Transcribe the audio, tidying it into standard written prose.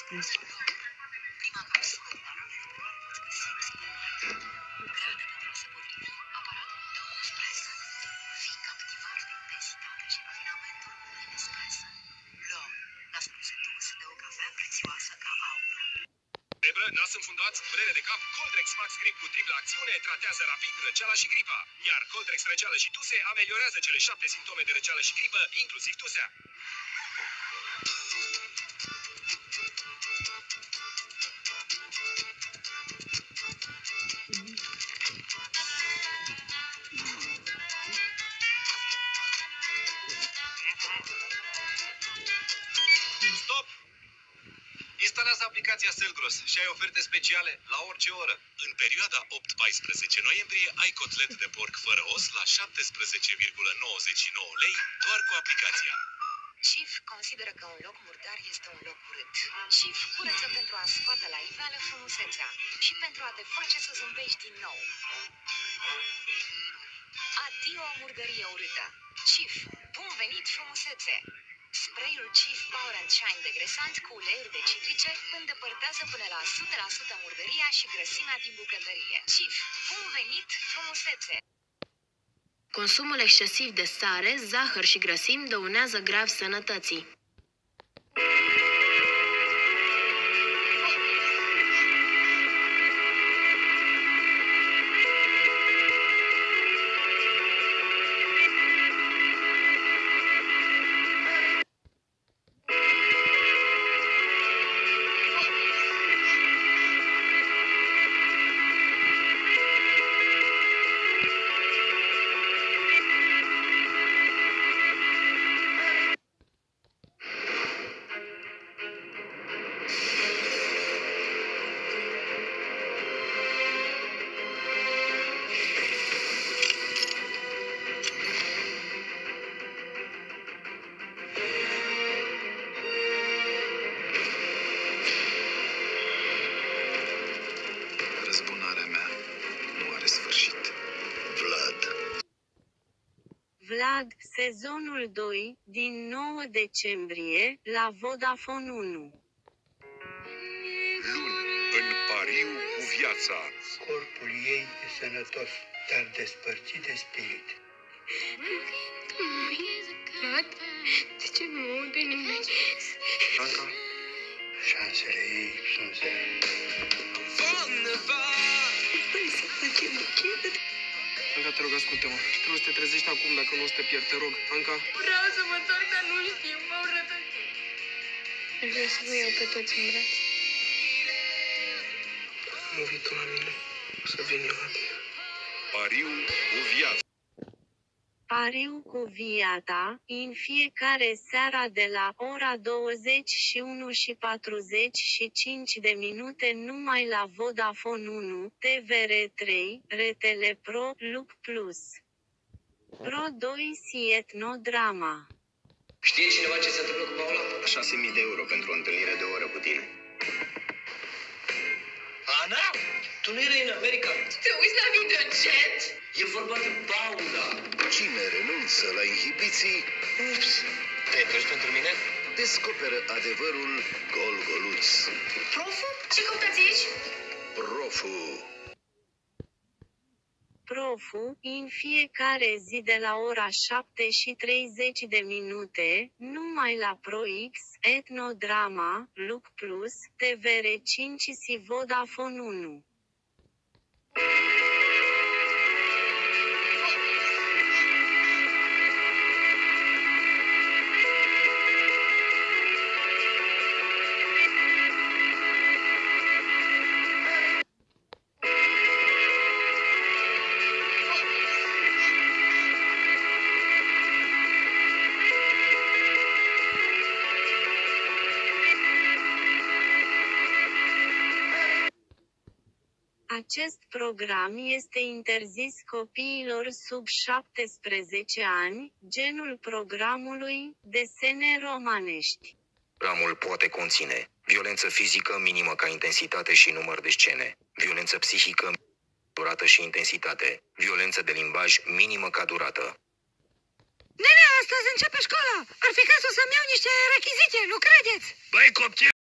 Prima capsulă din aluminio poți găsi grade pentru a se potrivi aparatul tău Nespresso. Fii captivat de intensitate și rafinamentul unui Nespresso. Luă, lasă-nu se de o cafea prețioasă ca aur. Febră, nas înfundați, durere de cap, Coldrex Max Grip cu triplă acțiune tratează rapid răceala și gripa. Iar Coldrex Răceală și Tuse ameliorează cele 7 simptome de răceală și gripă, inclusiv tusea. Stop! Instalează aplicația Selgros și ai oferte speciale la orice oră. În perioada 8-14 noiembrie ai cotlet de porc fără os la 17,99 lei doar cu aplicația. Cif consideră că un loc murdar este un loc urât. Cif curăță pentru a scoate la iveală frumusețea și pentru a te face să zâmbești din nou. Adio o murdărie urâtă. Cif, bun venit frumusețe! Spray-ul Cif Power and Shine degresant cu uleiuri de citrice îndepărtează până la 100% murdăria și grăsimea din bucătărie. Cif, bun venit frumusețe! Consumul excesiv de sare, zahăr și grăsimi dăunează grav sănătății. Răzbunarea mea nu are sfârșit. Vlad. Vlad, sezonul 2, din 9 decembrie, la Vodafone 1. Luni, în pariu cu viața. Corpul ei e sănătos, dar despărțit de spirit. Vlad, de ce nu aude nimeni? Anca? Șansele ei sunt zero. Anca, te rog, ascultă-mă. Trebuie să te trezești acum, dacă nu o să te pierd, te rog. Anca? Vreau să mă întorc, dar nu știu, m-au rătăcit. Aș vrea să vă iau pe toți în brațe. Nu vii tu la mine, o să vin eu la tine. Pariu cu viața. Pariu cu viața, în fiecare seara de la ora 21:45 de minute numai la Vodafone 1, TVR3, Retele Pro, Look Plus. Pro 2 Sietno Drama. Știe cineva ce se întâmplă cu Paula? 6.000 de euro pentru o întâlnire de o oră cu tine. Ana? Tu nu erai în America? Te uiți la videochat? E vorba de Paula. Cine renunță la inhibiții, Ups. Te-ai întors pentru mine? descoperă adevărul gol-goluț. Profu? Ce căutați aici? Profu. Profu, în fiecare zi de la ora 7:30 de minute, numai la ProX, Etnodrama, Look Plus, TVR5 și Vodafone 1. Acest program este interzis copiilor sub 17 ani, genul programului, desene romanești. Programul poate conține violență fizică minimă ca intensitate și număr de scene, violență psihică durată și intensitate, violență de limbaj minimă ca durată. Nene, astăzi începe școala! Ar fi cazul să-mi iau niște rechizite, nu credeți? Băi, copil!